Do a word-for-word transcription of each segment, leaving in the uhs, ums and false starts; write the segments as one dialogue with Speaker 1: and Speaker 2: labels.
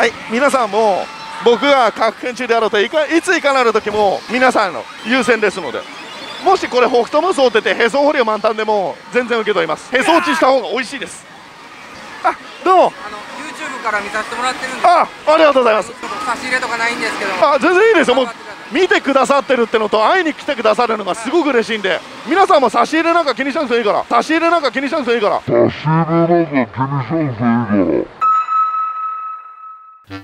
Speaker 1: はい、皆さんも僕が各県中であろうといかいついかなる時も皆さんの優先ですので、もしこれ北斗無双っててへそ掘りを満タンでも全然受け取ります。へそ落ちした方が美味しいです。あ、どうも。
Speaker 2: あの YouTube から見させてもらってるんで。
Speaker 1: あ、ありがとうございます。
Speaker 2: 差し入れとかないんですけど。
Speaker 1: あ、全然いいですよ。もう見てくださってるってのと会いに来てくださるのがすごく嬉しいんで、皆さんも差し入れなんか気にしなくていいから、差し入れなんか気にしなくていいから、差し入れなんか気にしなくていいから。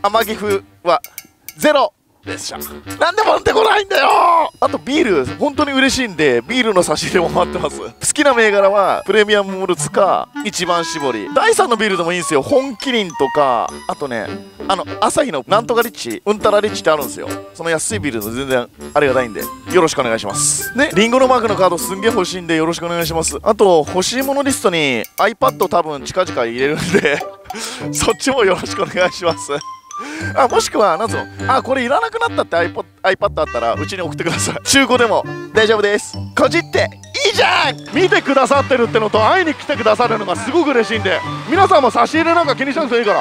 Speaker 1: 天城風はゼロでした。なんで持ってこないんだよ。あとビール本当に嬉しいんで、ビールの差し入れも待ってます。好きな銘柄はプレミアムモルツか一番搾り、だいさんのビールでもいいんですよ。本麒麟とか、あとね、あの朝日のなんとかリッチ、うんたらリッチってあるんですよ。その安いビールの全然ありがたいんでよろしくお願いしますね。リンゴのマークのカードすんげえ欲しいんでよろしくお願いします。あと欲しいものリストに iPad 多分近々入れるんでそっちもよろしくお願いします。あ、もしくはなんぞ、あ、これいらなくなったって iPod, iPad あったらうちに送ってください。中古でも大丈夫です。こじっていいじゃん。見てくださってるってのと会いに来てくださるのがすごく嬉しいんで、皆さんも差し入れなんか気にしなくていいから。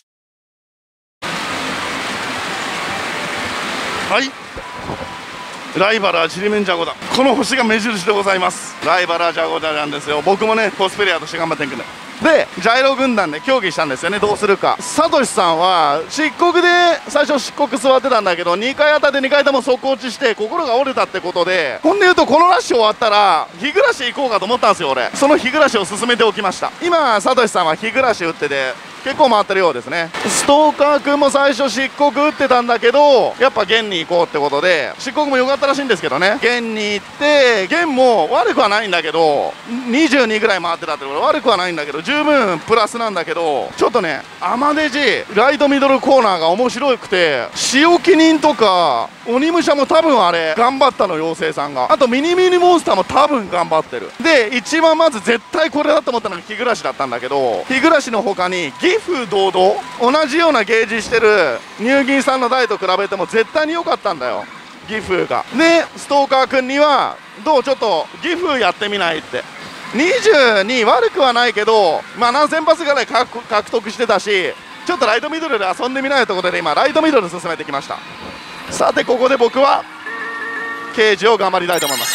Speaker 1: はい、ライバルはちりめんじゃごだ。この星が目印でございます。ライバルはじゃごだなんですよ。僕もねコスプレイヤーとして頑張っていくんで。でジャイロ軍団で協議したんですよね、どうするか。サトシさんは漆黒で最初漆黒座ってたんだけど、にかい当たってにかいとも速落ちして心が折れたってことで、ほんで言うとこのラッシュ終わったら日暮らし行こうかと思ったんですよ。俺その日暮らしを進めておきました。今サトシさんは日暮らし打ってて結構回ってるようですね。ストーカー君も最初漆黒打ってたんだけど、やっぱ弦に行こうってことで、漆黒も良かったらしいんですけどね、弦に行って、弦も悪くはないんだけどにじゅうにぐらい回ってたってことで悪くはないんだけど十分プラスなんだけど、ちょっとねアマデジライトミドルコーナーが面白くて、仕置き人とか鬼武者も多分あれ頑張ったの、妖精さんが。あとミニミニモンスターも多分頑張ってる。で一番まず絶対これだと思ったのが日暮らしだったんだけど、日暮らしの他に義風堂々同じようなゲージしてる乳銀さんの台と比べても絶対に良かったんだよ、義風が。でストーカー君にはどう、ちょっと義風やってみないって。にじゅうに悪くはないけど、まあ何千発ぐらい獲得してたし、ちょっとライトミドルで遊んでみないということで今ライトミドル進めてきました。さてここで僕は刑事を頑張りたいと思います。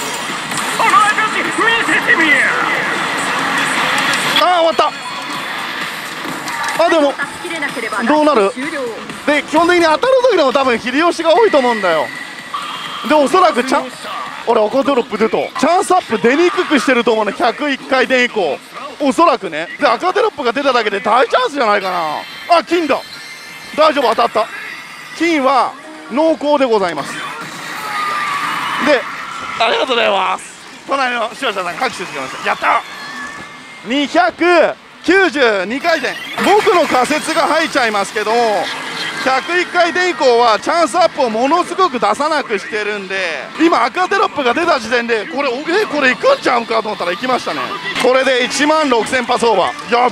Speaker 1: ああ終わった。あ、でもどうなるで、基本的に当たる時でも多分秀吉が多いと思うんだよ。でおそらくチャン俺赤ドロップ出た、チャンスアップ出にくくしてると思うね、ひゃくいっかい転以降おそらくね。で赤テロップが出ただけで大チャンスじゃないかな。あ、金だ、大丈夫、当たった。金は濃厚でございます。でありがとうございます。隣の視聴者さんが拍手してくれました。やった。にひゃくきゅうじゅうにかい転、僕の仮説が入っちゃいますけど、ひゃくいっかい転以降はチャンスアップをものすごく出さなくしてるんで、今赤テロップが出た時点でこれえこれいくんちゃうんかと思ったらいきましたね。これでいちまんろくせん発オーバー、やった。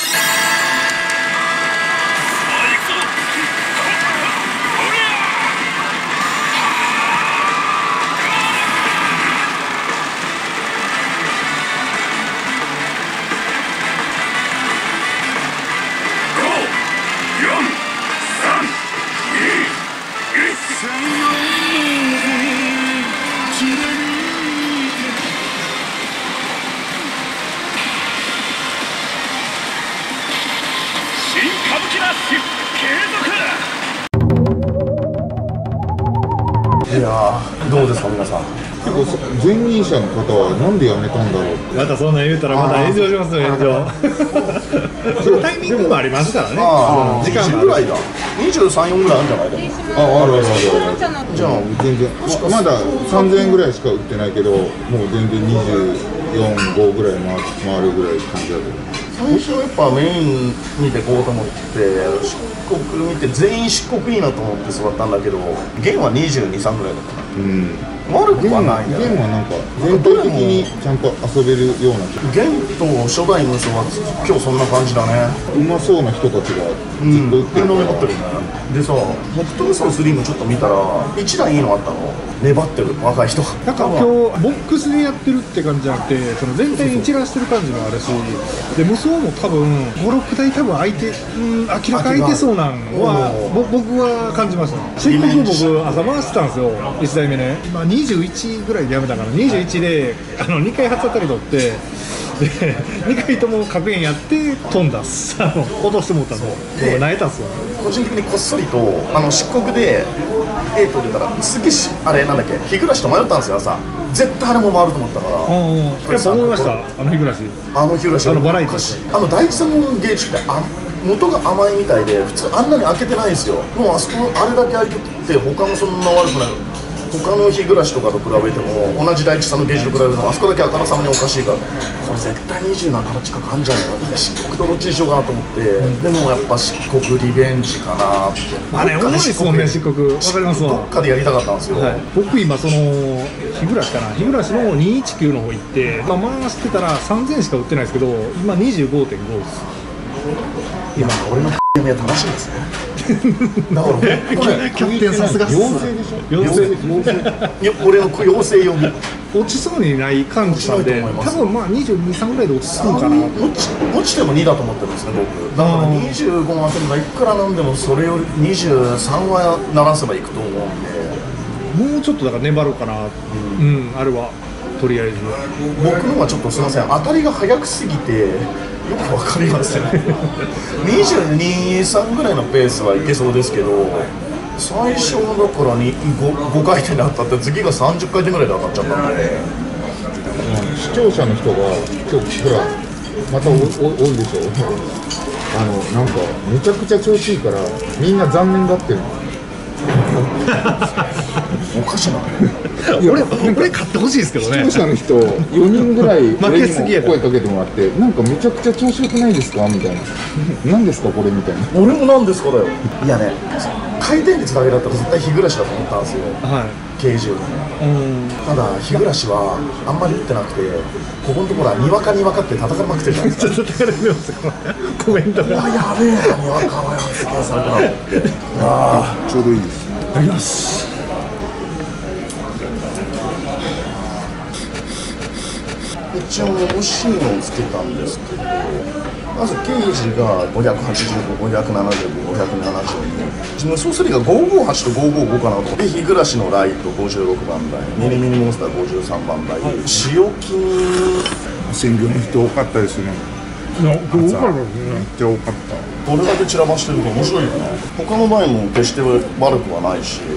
Speaker 3: いやーどうですか皆さん。結構前任者の方はなんで辞めたんだろうって。
Speaker 4: またそんなん言うたらまた炎上しますよ、炎上。そのタイミングもありますからね。時間ぐらいだ。
Speaker 1: にじゅうさん、よんぐらいあるんじゃないでも。
Speaker 3: あ、あるあるある。じゃあ全然まださんぜんえんぐらいしか売ってないけど、もう全然にじゅうよん、ごぐらい回回るぐらい感じだけど。
Speaker 1: 最初やっぱメイン見てこうと思って漆黒見て全員漆黒いいなと思って座ったんだけど、弦はにじゅうに、さんぐらいだったな。
Speaker 3: うん。
Speaker 5: 悪くはないんだよね。
Speaker 3: ゲームはなんか全体的にちゃんと遊べるような
Speaker 5: ゲンと初代無双は今日そんな感じだね。
Speaker 3: うまそうな人たちがずっと売ってるの
Speaker 5: 飲み持ってるね。でさ、北斗無双スリーもちょっと見たらいちだんいいのあったの。粘ってる若い人が。
Speaker 4: なんか今日ボックスでやってるって感じじゃなくて、その全体に散らしてる感じもあるし、で無双も多分ごろくだい多分空いて、うん明らか空いてそうなのはぼ僕は感じました。せっかく僕朝回してたんですよ、いちだいめね。まあにじゅういちぐらいでやめたからにじゅういちであのにかい初当たり取って。でにかいとも確変やって飛んだっす。あの落としてもったんで僕泣いたっすよ。
Speaker 5: 個人的にこっそりとあの漆黒で A 取れたら次しあれなんだっけ日暮らしと迷ったんですよ朝。絶対あれも回ると思ったから。
Speaker 4: うんうん、やっぱ思いました。あの日暮らし
Speaker 5: あの日暮らし
Speaker 4: あのバラエティー
Speaker 5: あの第一三のゲージってあ元が甘いみたいで普通あんなに開けてないんですよ。もうあそこあれだけ開いてて他のそんな悪くない。他の日暮らしとかと比べても同じ第一さんのゲージと比べてもあそこだけあからさまにおかしいから、これ絶対にじゅうなな近くあるんじゃないかな。漆黒とどっちにしようかなと思って、うん、でもやっぱ漆黒リベンジかなって。
Speaker 4: あれ重いですもんね漆黒。わかりますわ。
Speaker 5: どっかでやりたかったんですよ、はい、
Speaker 4: 僕今その日暮らしかな日暮らしのにひゃくじゅうきゅうの方行って、まあ、回してたらさんぜんしか売ってないですけど今 にじゅうごてんご です。
Speaker 5: 今俺の読みは正しいですね。だから
Speaker 4: キャプテンさすがっす。
Speaker 3: 妖精でしょ。
Speaker 4: 妖精
Speaker 5: いや俺の妖精読み
Speaker 4: 落ちそうにない感じなんで、多分まあにじゅうに、さんぐらいで落ち着くんかな。
Speaker 5: 落ち落ちてもにだと思ってるんですね僕。だからにじゅうご万点がいくらなんでもそれよりにじゅうさんは鳴らせばいくと思うんで、
Speaker 4: もうちょっとだから粘ろうかな。うん、うん、あれはとりあえず
Speaker 5: 僕のはちょっとすみません当たりが早くすぎてよくわかりません。にじゅうに、さんぐらいのペースはいけそうですけど、最初だからに 5, 5回転で当たって次がさんじゅっかい転ぐらいで当たっちゃったので、
Speaker 3: 視聴者の人が今日ほらまたおお多いでしょ。あのなんかめちゃくちゃ調子いいからみんな残念がってる。
Speaker 5: おかしな
Speaker 4: 俺俺買ってほしいですけどね。
Speaker 3: 視聴者の人よにんぐらい
Speaker 4: 負けすぎや
Speaker 3: 声かけてもらってなんかめちゃくちゃ調子よくないですかみたいな。何ですかこれみたいな。
Speaker 5: 俺もなんですかだよ。いやね回転率だけだったら絶対日暮らしだと思ったんですよ、
Speaker 4: はい、
Speaker 5: ケージよりも。ただ日暮らしはあんまり打ってなくてここのところはにわかにわかって叩かれまくってるじゃないですか。
Speaker 4: ちょっと叩かれてますコメントが。
Speaker 5: あやべえなにわかはやつけされてなって。ああ
Speaker 3: ちょうどいいです。
Speaker 5: いただきます。一応惜しいのをつけたんですけど、まずケージがごひゃくはちじゅうご、ごひゃくななじゅうご、ごひゃくななじゅうに、無双スリーがごひゃくごじゅうはちとごひゃくごじゅうごかなと思って、日暮らしのライトごじゅうろくばん台、ミニミニモンスターごじゅうさんばん台、使用金
Speaker 3: 鮮魚の人多かったですね。
Speaker 4: いや多かったですね。
Speaker 3: めっちゃ多かった。
Speaker 5: どれだけ散らばしてるか面白いよね。他の前も決して悪くはないし、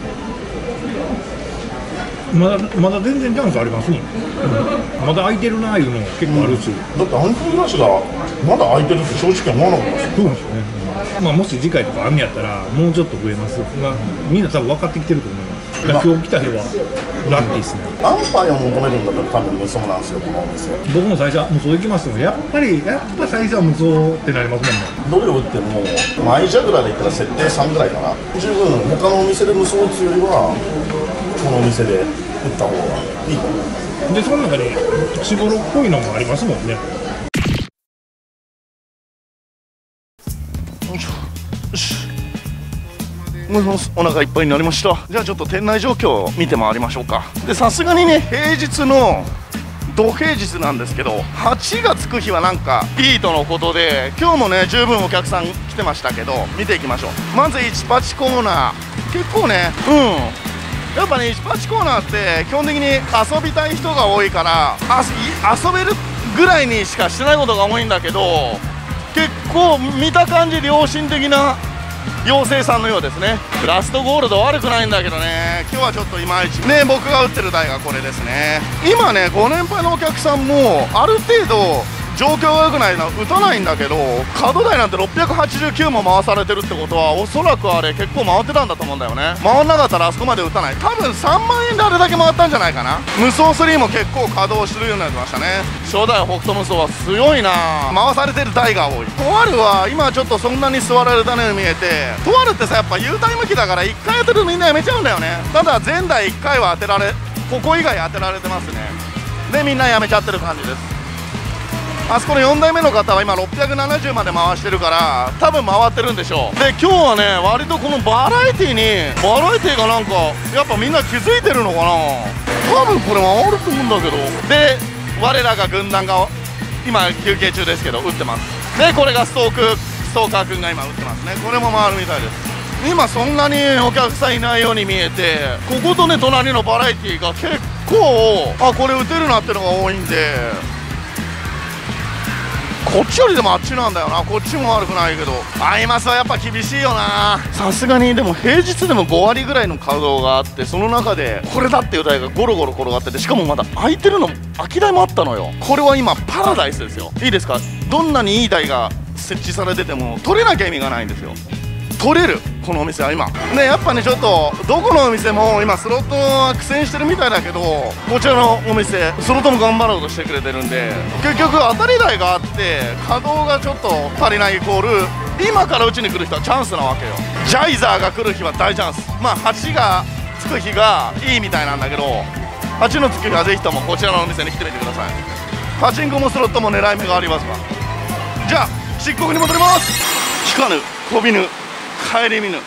Speaker 4: まだまだ全然チャンスありますね、うん、まだ空いてるなーいうの結構あるし、
Speaker 5: うん、だってアンクルラッシュがまだ空いてるって正直思わなかったです。
Speaker 4: そうですよね、うん、まあもし次回とか雨やったらもうちょっと増えます、まあ、みんな多分分かってきてると思います。だから今日来た日はラッキーですね。
Speaker 5: アンパイを求めるんだったら多分無双なんですよこのお店。
Speaker 4: 僕も最初は無双行きますけどやっぱりやっぱ最初は無双ってなりますもんね。
Speaker 5: どれを打ってもマイジャグラーで言ったら設定さんぐらいかな。十分他のお店で無双打つよりはこのお店で打った方がいいと思う。
Speaker 4: でその中にしごろっぽいのもありますもんね。
Speaker 1: よいしょ。よし。もしもしお腹いっぱいになりました。じゃあちょっと店内状況を見て回りましょうか。でさすがにね平日の土平日なんですけどはちがつく日はなんかいいとのことで今日もね十分お客さん来てましたけど見ていきましょう。まずいちパチコーナー結構ねうんやっぱねいちパチコーナーって基本的に遊びたい人が多いからあ遊べるぐらいにしかしてないことが多いんだけど結構見た感じ良心的な妖精さんのようですね。ラストゴールド悪くないんだけどね今日はちょっといまいちね。僕が打ってる台がこれですね。今ねご年配のお客さんもある程度状況が良くないのは打たないんだけど、角台なんてろっぴゃくはちじゅうきゅうも回されてるってことは、おそらくあれ結構回ってたんだと思うんだよね。回んなかったらあそこまで打たない。多分さんまんえんであれだけ回ったんじゃないかな。無双スリーも結構稼働するようになりましたね。初代北斗無双は強いな。回されてる台が多い。とあるは今ちょっとそんなに座られたように見えて、とあるってさやっぱ U タイム機だからいっかい当てるとみんなやめちゃうんだよね。ただ前代いっかいは当てられ、ここ以外当てられてますね。でみんなやめちゃってる感じです。あそこのよんだいめの方は今ろっぴゃくななじゅうまで回してるから多分回ってるんでしょう。で今日はね割とこのバラエティーにバラエティーがなんかやっぱみんな気づいてるのかな。多分これ回ると思うんだけど。で我らが軍団が今休憩中ですけど打ってます。でこれがストークストーカー君が今打ってますね。これも回るみたいです。今そんなにお客さんいないように見えて、こことね隣のバラエティーが結構あこれ打てるなってのが多いんで、こっちよりでもあっちなんだよな。こっちも悪くないけどアイマスはやっぱ厳しいよな。さすがにでも平日でもごわりぐらいの稼働があって、その中でこれだっていう台がゴロゴロ転がってて、しかもまだ空いてるの空き台もあったのよ。これは今パラダイスですよ。いいですか、どんなにいい台が設置されてても取れなきゃ意味がないんですよ。取れるこのお店は今ね、やっぱねちょっとどこのお店も今スロットは苦戦してるみたいだけど、こちらのお店スロットも頑張ろうとしてくれてるんで、結局当たり台があって稼働がちょっと足りないイコール今からうちに来る人はチャンスなわけよ。ジャイザーが来る日は大チャンス。まあはちがつく日がいいみたいなんだけど、はちのつく日はぜひともこちらのお店に来てみてください。パチンコもスロットも狙い目がありますが、じゃあ漆黒に戻ります。引かぬ飛びぬ帰り見ぬ。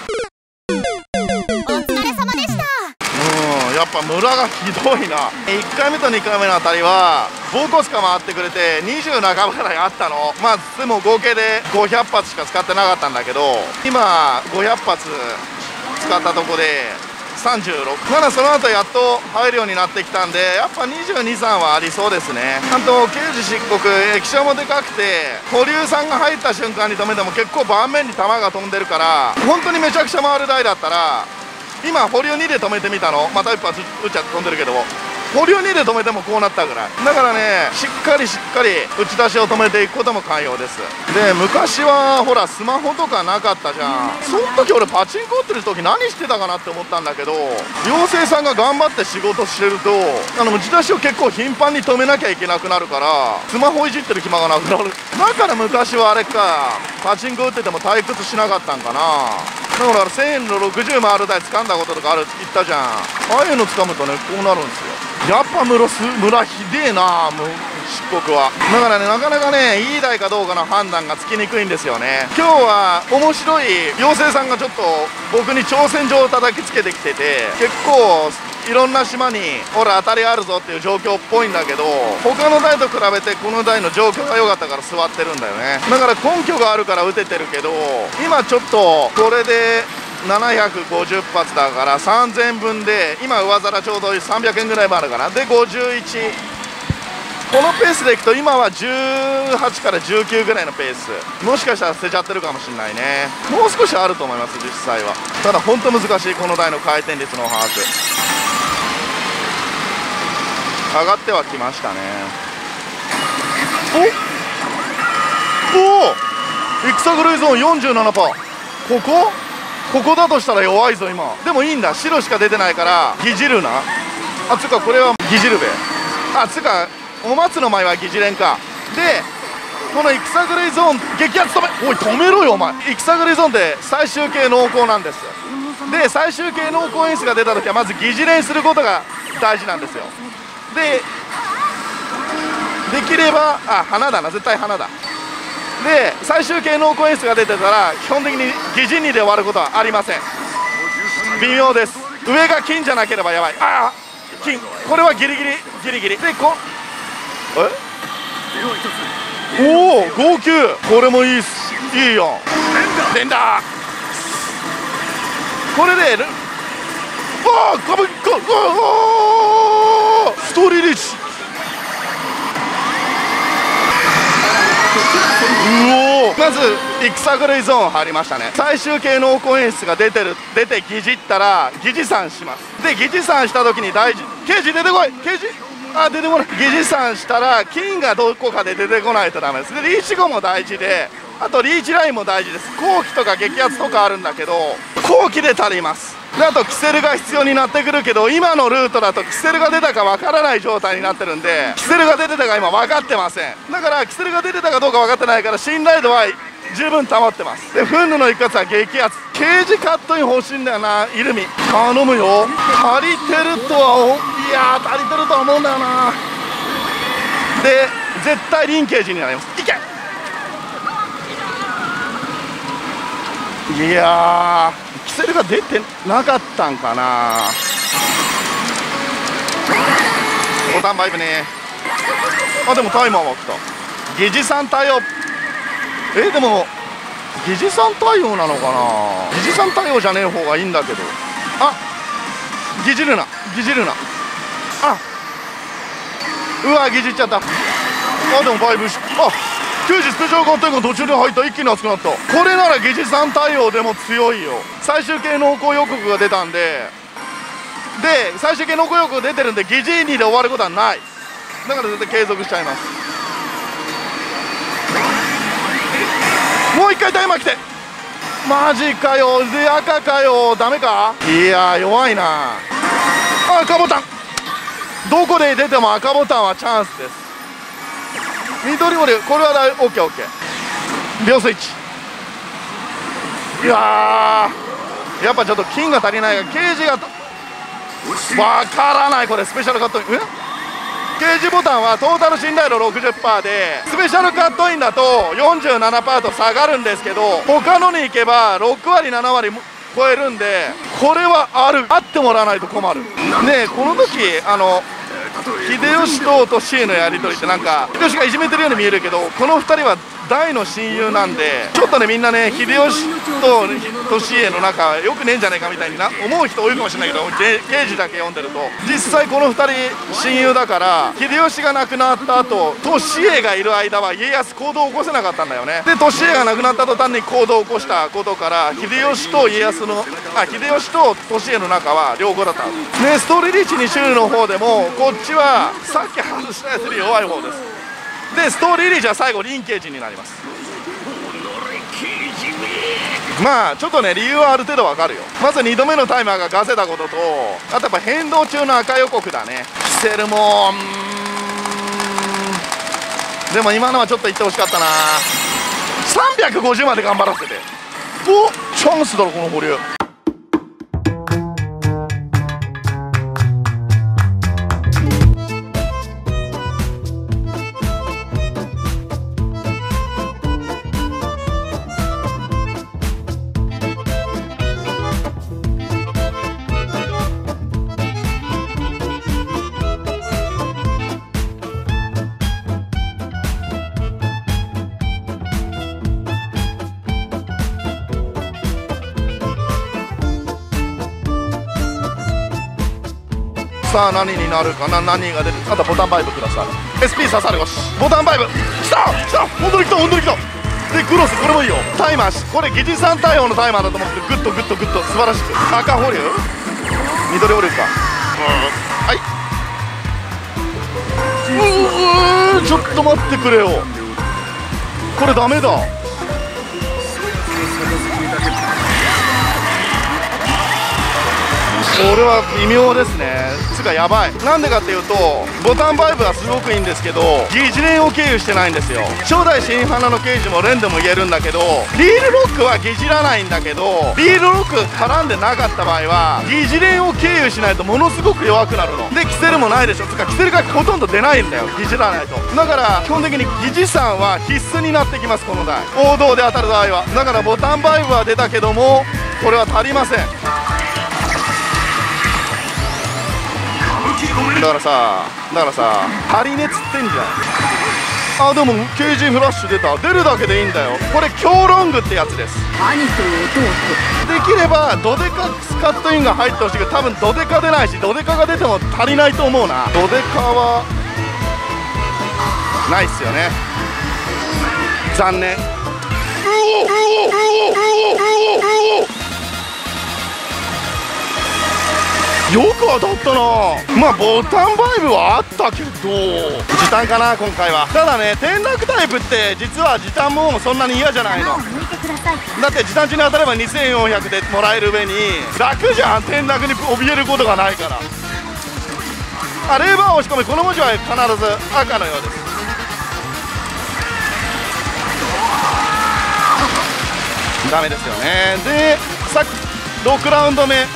Speaker 1: やっぱ村がひどいな。いっかいめとにかいめのあたりはボコスカ回ってくれてにじゅうなかばぐらいあったの。まあでも合計でごひゃくはつしか使ってなかったんだけど、今ごひゃくはつ使ったとこでさんじゅうろく。まだその後やっと入るようになってきたんで、やっぱにじゅうに、さんはありそうですね。あと刑事漆黒液晶もでかくて、保留さんが入った瞬間に止めても結構盤面に球が飛んでるから、本当にめちゃくちゃ回る台だったら、今保留にで止めてみたの、また一発打っちゃって飛んでるけど、保留にで止めてもこうなったぐらいだからね、しっかりしっかり打ち出しを止めていくことも寛容です。で昔はほらスマホとかなかったじゃん。その時俺パチンコ打ってる時何してたかなって思ったんだけど、妖精さんが頑張って仕事してるとあの打ち出しを結構頻繁に止めなきゃいけなくなるから、スマホいじってる暇がなくなる。だから昔はあれか、パチンコ打ってても退屈しなかったんかな。だからせんえんのろくじゅう回る台掴んだこととかあるって言ったじゃん。ああいうの掴むとねこうなるんですよ。やっぱ村す村ひでえなもう漆黒は。だからねなかなかねいい台かどうかの判断がつきにくいんですよね。今日は面白い妖精さんがちょっと僕に挑戦状を叩きつけてきてて、結構いろんな島にほら当たりあるぞっていう状況っぽいんだけど、他の台と比べてこの台の状況が良かったから座ってるんだよね。だから根拠があるから打ててるけど、今ちょっとこれでななひゃくごじゅっぱつだからさんぜんぶんで、今上皿ちょうどさんびゃくえんぐらいもあるかな。でごじゅういち、このペースでいくと今はじゅうはちからじゅうきゅうぐらいのペース、もしかしたら捨てちゃってるかもしれないね。もう少しあると思います実際は。ただ本当難しいこの台の回転率の把握。上がってはきましたね。おお戦狂いゾーン よんじゅうななパーセント。 ここここだとしたら弱いぞ今。でもいいんだ、白しか出てないから疑似るな。あつうかこれは疑似るべ。あつうかお松の前は疑似連か。でこの戦狂いゾーン激アツ止め、おい止めろよお前。戦狂いゾーンで最終形濃厚なんです。で最終形濃厚演出が出た時はまず疑似連することが大事なんですよ。でできればあ花だな、絶対花だ。で最終形濃厚演出が出てたら基本的に疑似にで終わることはありません。微妙です。上が金じゃなければやばい。ああ金、これはギリギリギリギリでこえおお号泣、これもいいっす、いいよ連打。これでああかぶかあストーリーリーチ。うおまず戦狂いゾーン入りましたね。最終形濃厚演出が出てる出て疑似ったら疑似算します。で疑似算した時に大事、刑事出てこい、刑事あ、出てこない。疑似散したら金がどこかで出てこないとダメです。でリーチ後も大事で、あとリーチラインも大事です。後期とか激アツとかあるんだけど、後期で足ります。であとキセルが必要になってくるけど、今のルートだとキセルが出たかわからない状態になってるんで、キセルが出てたか今分かってません。だからキセルが出てたかどうか分かってないから、信頼度は十分保ってます。でフンヌの一発は激アツ。ケージカットイン欲しいんだよな、イルミ頼むよ。足りてるとは、いやー足りてるとは思うんだよな。で絶対リンケージになります。いけ。いやーキセルが出てなかったんかな。ボタンバイブね。あでもタイマーは来た。疑似散対応。えでも疑似散対応なのかな。疑似散対応じゃねえ方がいいんだけど。あ疑似るな疑似るな。あうわ疑似っちゃった。あでもバイブし、あきゅうじスペシャルカットインが途中で入った。一気に熱くなった。これなら疑似散対応でも強いよ。最終形濃厚予告が出たんで、で最終形濃厚予告出てるんで疑似にで終わることはない。だから絶対継続しちゃいます。もう一回タイマー来て。マジかよ。で赤かよ。ダメか。いやー弱いな。あ赤ボタン。どこで出ても赤ボタンはチャンスです。緑ボリュこれは大 オーケーオーケー。秒スイッチ。いやーやっぱちょっと金が足りないが、ケージがわからない。これスペシャルカットイン、えケージボタンはトータル信頼度 ろくじゅっパーセント で、スペシャルカットインだと よんじゅうななパーセント と下がるんですけど、他のに行けばろくわりななわり超えるんで、これはあるあってもらわないと困る。ねえこの時あの秀吉と利家のやり取りってなんか秀吉がいじめてるように見えるけど、このふたりは大の親友なんで、ちょっとねみんなね秀吉と利家の仲良くねえんじゃねえかみたいにな思う人多いかもしれないけど、刑事だけ読んでると実際このふたり親友だから、秀吉が亡くなった後利家がいる間は家康行動を起こせなかったんだよね。で利家が亡くなった途端に行動を起こしたことから、秀吉と家康のあ秀吉と利家の仲は良好だったね。ストーリーリーチに周の方でもこっちはさっき外したやつより弱い方です。でストーリーリーチは最後リンケージになります。まあちょっとね理由はある程度わかるよ。まずにどめのタイマーがガセたことと、あとやっぱ変動中の赤予告だね。キセルもうーんでも今のはちょっと言ってほしかったな。さんびゃくごじゅうまで頑張らせて、おチャンスだろこの保留。さあ何になるかな。何が出る。あとボタンバイブください。 エスピー 刺さる。よしボタンバイブきたきた。本当にきた本当にきた。でクロスこれもいいよ。タイマーこれ疑似散対応のタイマーだと思ってグッとグッとグッと素晴らしく。赤保留緑保留か。はいうーちょっと待ってくれよ。これダメだ。これは微妙ですね。つかやばい。なんでかっていうとボタンバイブはすごくいいんですけど、疑似連を経由してないんですよ。初代新花の刑事も連でも言えるんだけど、リールロックは疑似らないんだけど、リールロック絡んでなかった場合は疑似連を経由しないとものすごく弱くなるので、キセルもないでしょ。つかキセルがほとんど出ないんだよ、疑似らないと。だから基本的に疑似散は必須になってきます、この台王道で当たる場合は。だからボタンバイブは出たけどもこれは足りません。だからさだからさ足りねっつってんじゃん。あでも ケージー フラッシュ出た。出るだけでいいんだよ。これ強ロングってやつです。
Speaker 6: 兄と弟
Speaker 1: できればドデカスカットインが入ってほしいけど、多分ドデカ出ないし、ドデカが出ても足りないと思うな。ドデカはないっすよね、残念。うおうおうおうおうおうおうよく当たったな。まあボタンバイブはあったけど時短かな今回は。ただね転落タイプって実は時短もそんなに嫌じゃないの。だって時短中に当たればにせんよんひゃくでもらえる上に楽じゃん、転落に怯えることがないから。あ、レーバーを押し込め、この文字は必ず赤のようです。ダメですよね。でさっきろくラウンド目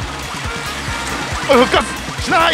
Speaker 1: 復活しない。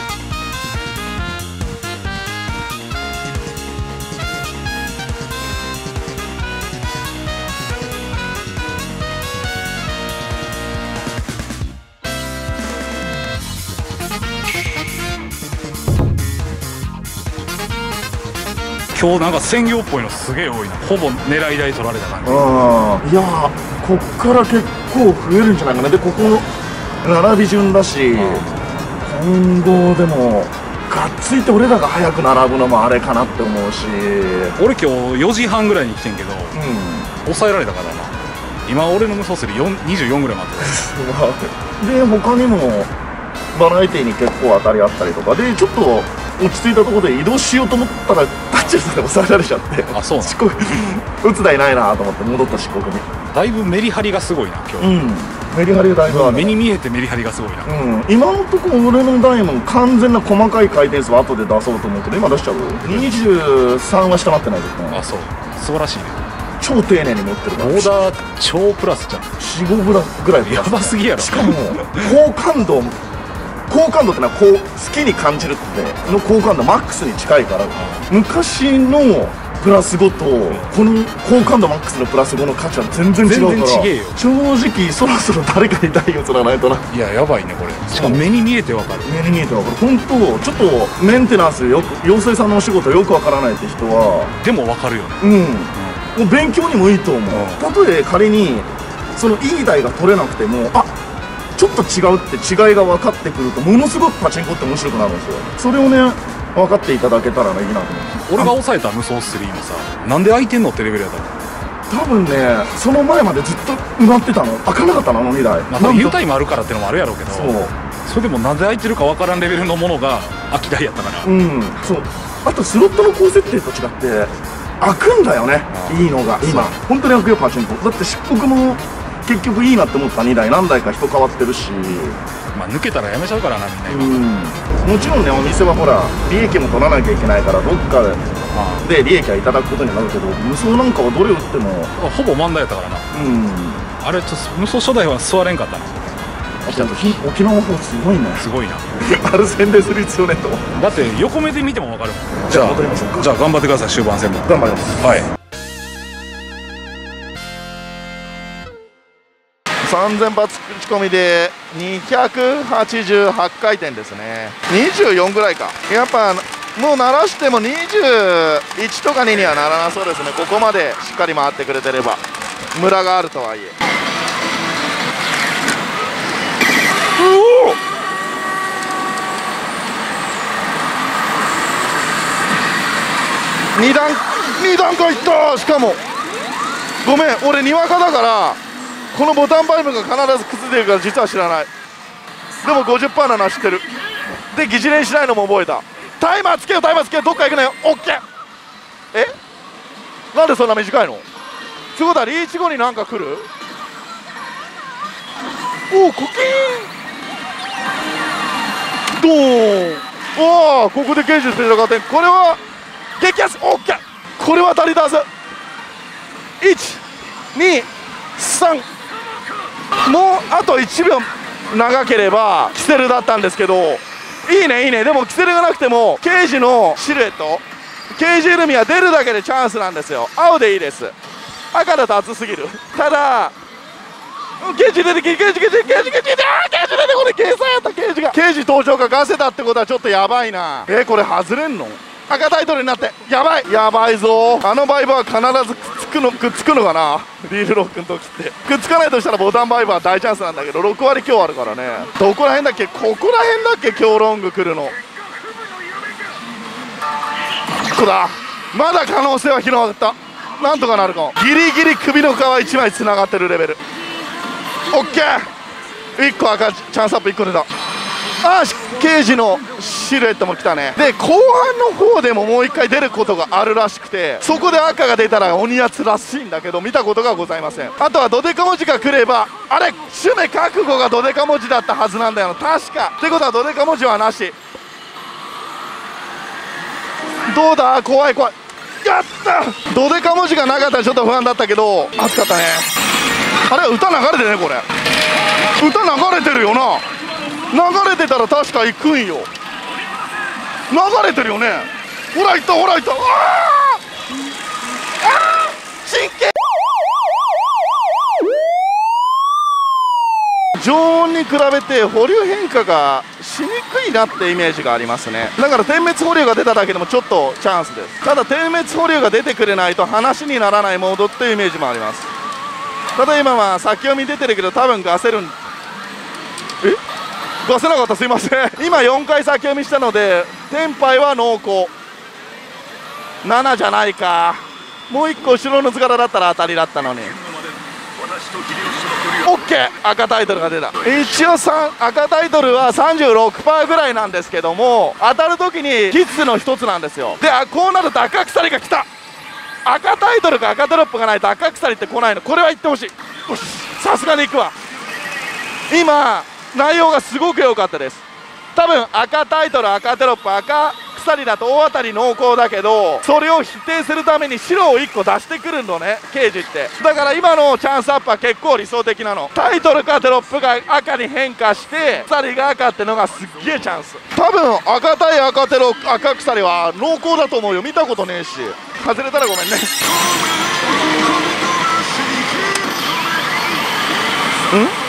Speaker 7: 今日なんか専業っぽいのすげえ多いな。ほぼ狙い台取られた感じ。
Speaker 5: あいやーこっから結構増えるんじゃないかな。でここ並び順だし、今後でもがっついて俺らが早く並ぶのもあれかなって思うし、
Speaker 7: 俺今日よじはんぐらいに来てんけど、
Speaker 5: うん
Speaker 7: 抑えられたからな。今俺の無双するにじゅうよんぐらい待ってる。
Speaker 5: で他にもバラエティーに結構当たりあったりとかで、ちょっと落ち着いたところで移動しようと思ったらタッチレスで抑えられちゃって、
Speaker 7: あ、そうなの。
Speaker 5: 漆黒打つ台ないなと思って戻った漆黒に。
Speaker 7: だいぶメリハリがすごいな今日。
Speaker 5: うんメリハリがだいぶある。
Speaker 7: 目に見えてメリハリがすごいな。
Speaker 5: うん、今のところ俺の台も完全な細かい回転数は後で出そうと思うけど、今出しちゃうにじゅうさんは下回ってないですね。
Speaker 7: あ、そう、素晴らしいね。
Speaker 5: 超丁寧に持ってるから
Speaker 7: オーダー超プラスじゃん。
Speaker 5: よん、ごぐらいぐらいで
Speaker 7: やばすぎやろ。
Speaker 5: しかも高感度高感度ってのはこう好きに感じるっての高感度マックスに近いから、昔のプラスごとこの高感度マックスのプラスごの価値は全然違うから、
Speaker 7: 全然違えよ。
Speaker 5: 正直そろそろ誰かに台を釣らないとな。
Speaker 7: いややばいねこれ。しかも目に見えてわかる。
Speaker 5: 目に見えてわかる。本当ちょっとメンテナンスよく妖精さんのお仕事よくわからないって人は
Speaker 7: でもわかるよね。
Speaker 5: うん、もう勉強にもいいと思う。たとえ仮にそのいい台が取れなくても、あちょっと違うって違いが分かってくるとものすごくパチンコって面白くなるんですよ。それをね分かっていただけたらいいなと思って。
Speaker 7: 俺が抑えた無双スリーもさ、なんで開いてんのってレベルやったの。
Speaker 5: 多分ねその前までずっと埋まってたの。開かなかったのあのにだい。
Speaker 7: まあ U タイムあるからってのもあるやろうけど、
Speaker 5: そう
Speaker 7: それでもなんで開いてるか分からんレベルのものが空き台やったから。
Speaker 5: うんそう。あとスロットの高設定と違って開くんだよね。いいのが今本当に開くよパチンコ。だって漆黒も結局いいなって思ったにだい何台か人変わってるし、
Speaker 7: まあ抜けたらやめちゃうからなみんな今。
Speaker 5: うん、もちろんねお店はほら利益も取らなきゃいけないからどっかで利益はいただくことになるけど、無双なんかはどれ打っても
Speaker 7: ほぼ漫才やったからな。
Speaker 5: うん
Speaker 7: あれちょっと無双初代は座れんかったな。
Speaker 5: あと沖縄の方すごいね。
Speaker 7: すごいな。
Speaker 5: あれ宣伝する必要ねえと。
Speaker 7: だって横目で見ても分かるもん。
Speaker 5: じゃあ戻りましょうか。
Speaker 7: じゃあ頑張ってください終盤戦も。
Speaker 5: 頑張ります。
Speaker 7: はい。
Speaker 1: さんぜん発打ち込みでにひゃくはちじゅうはち回転ですね。にじゅうよんぐらいか。やっぱもう鳴らしてもにじゅういちとかににはならなそうですね。ここまでしっかり回ってくれてれば。ムラがあるとはいえ。うおに段に段階いった。しかもごめん俺にわかだからこのボタンバイブが必ず崩れてるから実は知らない。でも ごじゅっパーセント なのは知ってる。で疑似練しないのも覚えた。タイマーつけよタイマーつけよどっか行くなよ。オッケー。えなんでそんな短いの。ってことはリーチ後になんか来る。おおコキーンドーン。おおここでゲージスペシャル加点。これは激安。オッケー。これは足りたはず。いちにさんもうあといちびょう長ければキセルだったんですけど、いいねいいね。でもキセルがなくてもケージのシルエットケージエルミは出るだけでチャンスなんですよ。青でいいです。赤だと熱すぎる。ただケージ出てきてケージケージケージケージケージケージ出てこれ計算やった。ケージがケージ登場がガセだってことはちょっとやばいな。えー、これ外れんの。赤タイトルになってやばいやばいぞ。あのバイブは必ずくっつくのくっつくのかな。リールロックの時ってくっつかないとしたらボタンバイブは大チャンスなんだけどろく割今日あるからね。どこら辺だっけ。ここら辺だっけ今日ロング来るの。ここだ。まだ可能性は広がった。なんとかなるかも。ギリギリ首の皮いちまいつながってるレベル。オッケーいっこ赤チャンスアップいっこ出た。 あー刑事のシルエットも来たね。で後半の方でももう一回出ることがあるらしくて、そこで赤が出たら鬼やつらしいんだけど見たことがございません。あとはドデカ文字が来れば、あれシュメ覚悟がドデカ文字だったはずなんだよな確か。ってことはドデカ文字はなし。どうだ怖い怖い。やったドデカ文字がなかったらちょっと不安だったけど熱かったね。あれ歌流れてるねこれ。歌流れてるよな。流れてたら確か行くんよ。流れてるよね。ほら行ったほら行った。あーあー真剣。常温に比べて保留変化がしにくいなってイメージがありますね。だから点滅保留が出ただけでもちょっとチャンスです。ただ点滅保留が出てくれないと話にならないモードっていうイメージもあります。ただ今は先読み出てるけど多分ガセるんえガせなかったすいません。今よんかい先読みしたのでテンパイは濃厚ななじゃないか。もういっこ後ろの図柄だったら当たりだったのに。オッケー赤タイトルが出た。一応赤タイトルは さんじゅうろくパーセント ぐらいなんですけども、当たるときにキッズの一つなんですよ。でこうなると赤鎖が来た。赤タイトルか赤ドロップがないと赤鎖って来ないの。これは言ってほしい。よしさすがに行くわ。今内容がすごく良かったです。多分赤タイトル赤ドロップ赤鎖だと大当たり濃厚だけど、それを否定するために白をいっこ出してくるのね刑事って。だから今のチャンスアップは結構理想的なの。タイトルかドロップが赤に変化して鎖が赤ってのがすっげえチャンス。多分赤対赤テロ赤鎖は濃厚だと思うよ。見たことねえし。外れたらごめんね。ん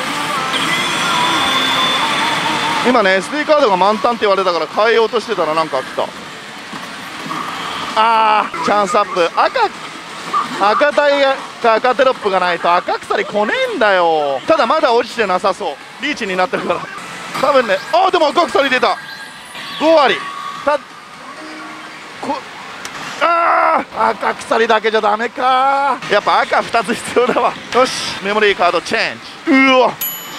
Speaker 1: 今ね エスディー カードが満タンって言われたから変えようとしてたらなんか来た。あーチャンスアップ。赤赤タイか赤テロップがないと赤鎖来ねえんだよ。ただまだ落ちてなさそう。リーチになってるから多分ね。あーでも赤鎖出た。ご割たこあー赤鎖だけじゃダメか。やっぱ赤ふたつ必要だわ。よしメモリーカードチェンジ。うわ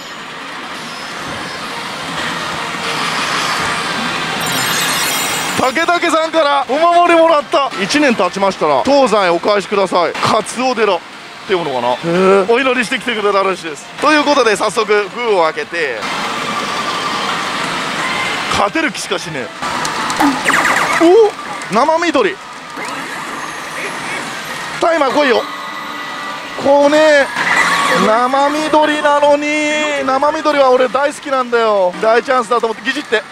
Speaker 1: 竹竹さんからお守りもらった。いちねん経ちましたら東西お返しください。カツオ寺っていうのかな。お祈りしてきてくれたらしいです。ということで早速封を開けて勝てる気しかしねえ。お生緑タイマー来いよ。こうね生緑なのに生緑は俺大好きなんだよ。大チャンスだと思ってギジって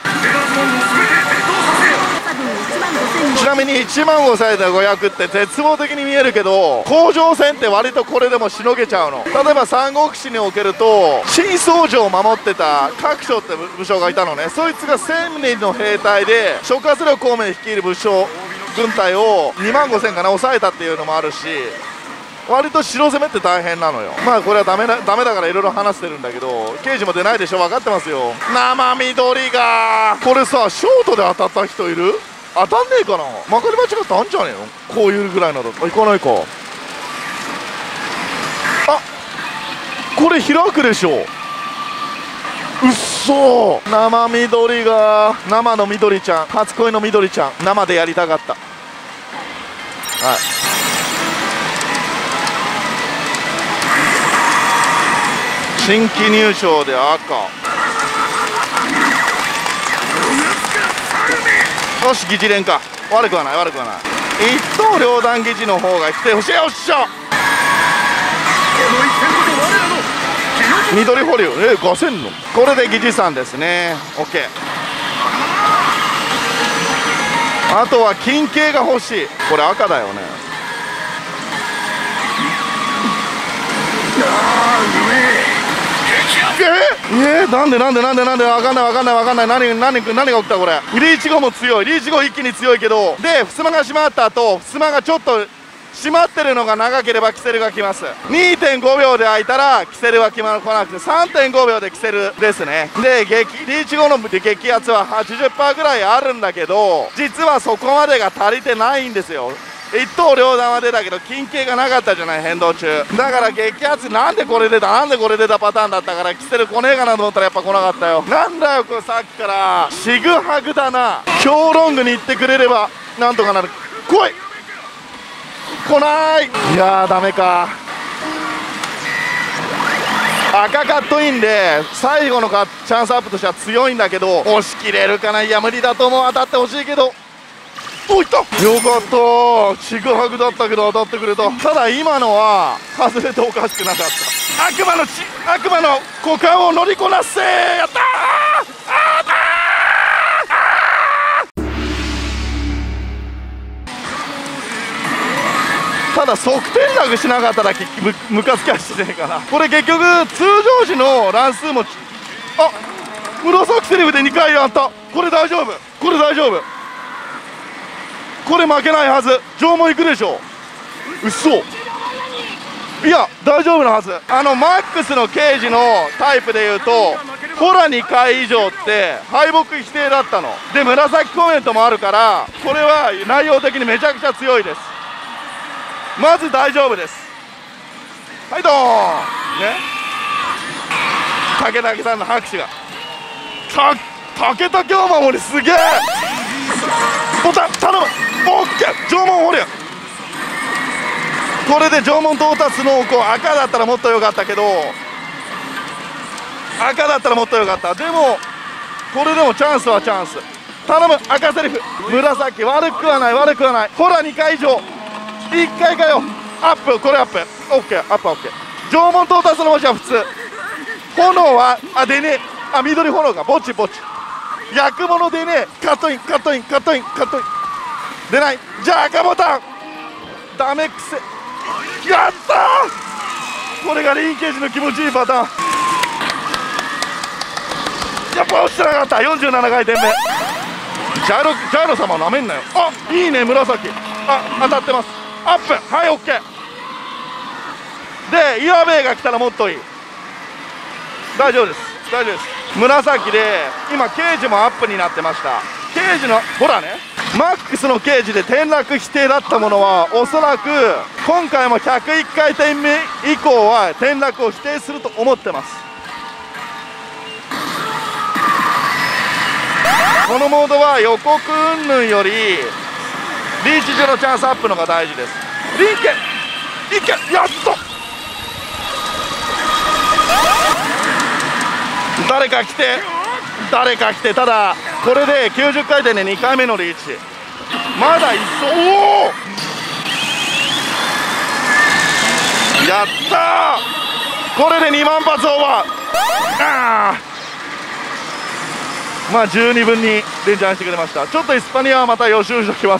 Speaker 1: ちなみにいちまんごせんえんでごひゃくって絶望的に見えるけど甲状腺って割とこれでもしのげちゃうの。例えば三国志におけると新宗城を守ってた各将って武将がいたのね。そいつがせんにんの兵隊で諸葛亮孔明率いる武将軍隊をにまんごせんかな抑えたっていうのもあるし、割と城攻めって大変なのよ。まあこれはダメなダメだからいろいろ話してるんだけど刑事も出ないでしょ。分かってますよ。生緑がこれさショートで当たった人いる？当たんねえかな。まかり間違ってあんじゃねえの。こういうぐらいなの。行かないか。あこれ開くでしょ。うっそ生緑が生の緑ちゃん初恋の緑ちゃん生でやりたかった。はい新規入賞で赤。よし疑似連か。悪くはない悪くはない。一刀両断疑似の方が来てほしい。よっしゃ緑保留えガセんの。これで疑似さんですね。 OK。 あとは金系が欲しい。これ赤だよね。えー、なんでなんでなんでなんでわかんないわかんないわかんない。何何何が起きたこれ。リーチ後も強い。リーチ後一気に強いけどで襖が閉まった後襖がちょっと閉まってるのが長ければキセルが来ます。 にてんご 秒で開いたらキセルは来なくて さんてんご 秒でキセルですね。で激リーチ後の激圧は はちじゅっパーセント ぐらいあるんだけど実はそこまでが足りてないんですよ。 一刀両断は出たけど近景がなかったじゃない、変動中だから激アツ。なんでこれ出たなんでこれ出たパターンだったからキセル来ねえかなと思ったらやっぱ来なかったよ。なんだよこれ、さっきからシグハグだな。強ロングに行ってくれればなんとかなる。来い、来ない。いやーダメか。赤カットインで最後のカチャンスアップとしては強いんだけど押し切れるかな。いや無理だと思う。当たってほしいけど。おいった、よかった。ちぐはぐだったけど当たってくれた。ただ今のは外れておかしくなかった。悪魔のち悪魔の股間を乗りこなせ。やったー、あーただ側転落しなかったらむムカつきはしねえかな。これ結局通常時の乱数もあ紫セリフでにかいやった。これ大丈夫、これ大丈夫、これ負けないはず。縄文いくでしょ。うっそ、いや大丈夫なはず。あのマックスの刑事のタイプでいうとホラにかい以上って敗北否定だったので、紫コメントもあるからこれは内容的にめちゃくちゃ強いです。まず大丈夫です。はいどーんね、竹竹さんの拍手がた竹竹を守りすげえ。ボタン頼む。オッケー、縄文掘りゃ。これで縄文到達のこう赤だったらもっと良かったけど、赤だったらもっと良かった。でもこれでもチャンスはチャンス。頼む赤セリフ。紫悪くはない悪くはない。ほらにかい以上、いっかいかよ。アップ、これアップ、オッケー、アップオッケー。縄文到達の文字は普通。炎はあ出ねえ。あ緑炎がぼちぼち。焼くものでねえ。カットインカットインカットインカットイン出ない。じゃあ赤ボタンダメくせ。やったー、これがリンケージの気持ちいいパターン。やっぱ落ちてなかった。よんじゅうななかいてんめ。ジャイロジャイロ様なめんなよ。あいいね紫。あ当たってます。アップ、はいオッケーで岩兵衛が来たらもっといい。大丈夫です大丈夫です。紫で今ケージもアップになってました。ケージのほらね、マックスのケージで転落否定だったものはおそらく今回もひゃくいっかいてんめ以降は転落を否定すると思ってます。このモードは予告云々よりリーチ上のチャンスアップのが大事です。リンケいけ、やっと誰か来て誰か来て。ただこれできゅうじゅっかいてんでにかいめのリーチ。まだいっそ。おおやったー、これでにまんぱつオーバー。あーまあ十二分にレンジャーしてくれました。ちょっとイスパニアはまた予習しておきます。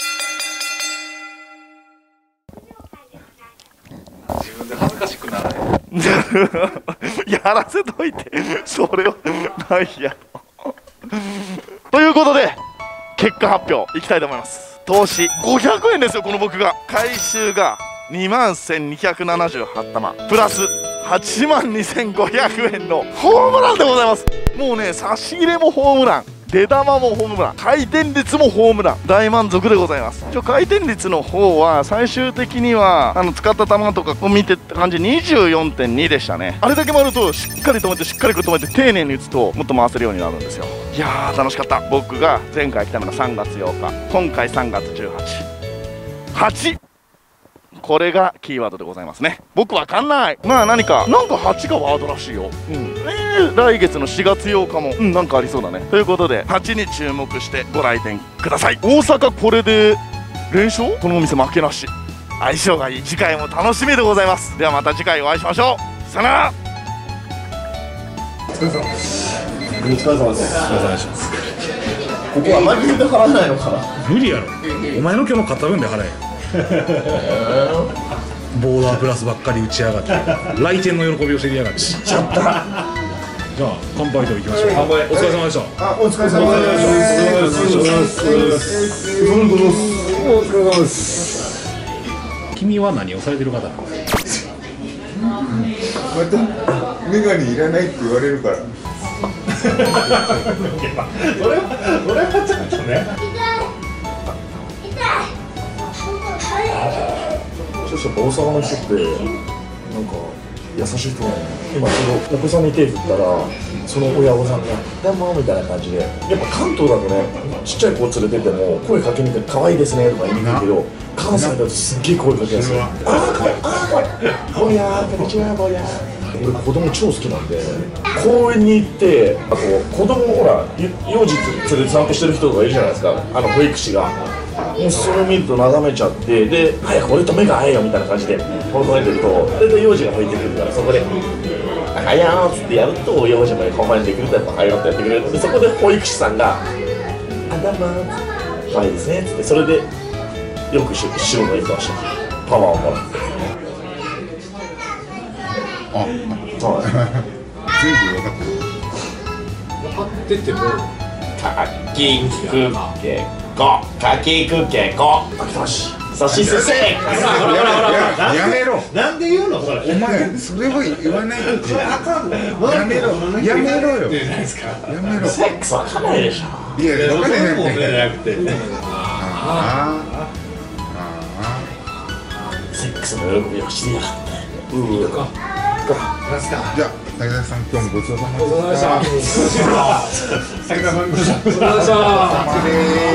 Speaker 7: 自分で恥ずかしくならない
Speaker 1: やらせといてそれをないやということで結果発表いきたいと思います。投資ごひゃくえんですよ。この僕が回収がにまんせんにひゃくななじゅうはちたまプラスはちまんにせんごひゃくえんのホームランでございます。もうね差し入れもホームラン、出玉もホームラン、回転率もホームラン、大満足でございます。一応回転率の方は最終的にはあの使った球とかを見てった感じ にじゅうよんてんに でしたね。あれだけ回るとしっかり止めてしっかり止めて丁寧に打つともっと回せるようになるんですよ。いやー楽しかった。僕が前回来たのがさんがつようか、今回さんがつじゅうはち、はちこれがキーワードでございますね。僕わかんない。まあ何かなんかはちがワードらしいよ。うん、えー、来月のしがつようかもうんなんかありそうだね。ということではちに注目してご来店ください。大阪これで連勝、このお店負けなし、相性がいい。次回も楽しみでございます。ではまた次回お会いしましょう。さよなら。
Speaker 5: お疲れ様です。お疲れ様です。お願いします。ここはマジで払わないのかな。
Speaker 7: 無理やろ。お前の今日の買った分で払え。ボーダープラスばっかり打ちやがって来店の喜びを知りやがって。知っちゃった。じゃあ乾杯といきましょう。お疲れ様でした。
Speaker 3: あ、お疲れ様です。お疲れ様です。
Speaker 7: 君は何をされてる方なの？
Speaker 3: またメガネいらないって言われるから。
Speaker 7: それはそれはちょっとね。
Speaker 5: そしてやっぱ大阪の人ってなんか優しい人なの。今ちょうどお子さんに手振ったらその親御さんが「どうも」みたいな感じで、やっぱ関東だとねちっちゃい子連れてても声かけにくい、可愛いですねとか言いにくいけど、関西だとすっげえ声かけやすい。あーかわいい、あーぼやーこんにちはぼやー。俺子供超好きなんで、公園に行って、あと子供ほら幼児連れて散歩してる人とかいるじゃないですか、あの保育士が。もうそれ見ると眺めちゃって、で早く俺と目が合えよみたいな感じでほどいてると、大体幼児が入ってくるから、そこで「はやー」っつってやると幼児まで構えてくるとやっぱ「はよ」ってやってくれる。でそこで保育士さんが「あだまー」可愛いですねっつって、それでよくし白の言ってました。パワーをもらって。
Speaker 3: あ、
Speaker 5: はい。
Speaker 3: 全部分かってる。
Speaker 5: かきくけこ、かきくけこ。あ、来たし。さしすせ。
Speaker 3: やめろ。
Speaker 4: なんで言うのそれ。
Speaker 3: お前それは言わないって。やめろ。やめろよ。やめろ。
Speaker 5: セックスはかないでしょ。
Speaker 3: いや、分かんない。
Speaker 4: なくて。
Speaker 3: あ
Speaker 5: セックスの喜びをしてやがって。うーか。
Speaker 3: あ。じゃあ武田さん今日もごちそうさまでした。
Speaker 4: 武田さんごちそうさまでした。
Speaker 3: 失礼。